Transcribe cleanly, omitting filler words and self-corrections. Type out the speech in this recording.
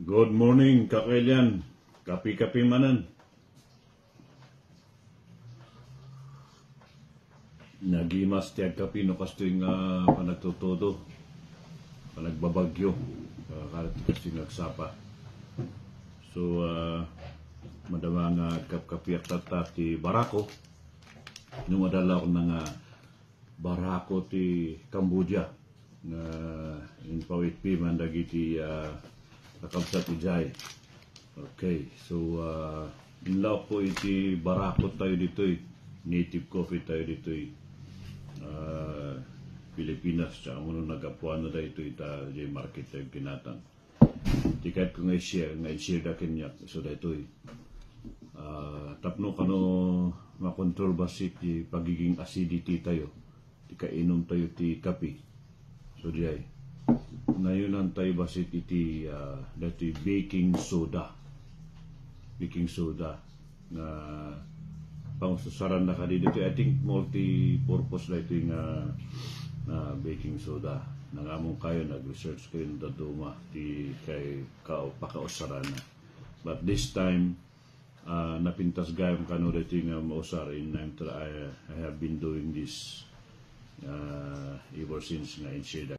Good morning, kakailan. Kapi-kapi manan. Nagimas tiyag kapi no kastoy nga panagtutodo. Panagbabagyo. Kalit kasi nagsapa. So, madama nga kapi at tata ti Barako. Nung madala ko na nga Barako ti Cambodia. Na in pawit man dagiti nakabsat ijay. Okay, so inlaw po iti Barako tayo dito'y. Native coffee tayo dito'y. Pilipinas, tsaka muna nagapuan na dito ita di market tayo kinatang. Tikat ko nga i-share da kinyak. So dito'y. Tapno kano makontrol ba si pagiging acidity tayo. Di kainom tayo ti kapi. So di ay. Ngayon tayo basit iti dati baking soda. Baking soda na pangsusaran na ka dito. I think multi-purpose na ito yung baking soda. Nangamong kayo, nag-research kayo ng daduma di kay pakausaran na. But this time, napintas gayam ka no dito yung mausar. I have been doing this ever since nga in share